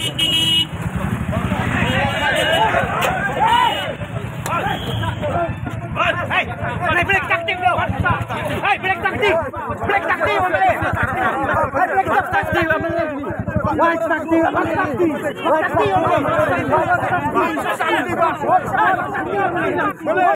Hey, break taktik dulu. Hey, break taktik. Break taktik boleh. Break taktik boleh. Wah, taktik. Taktik boleh.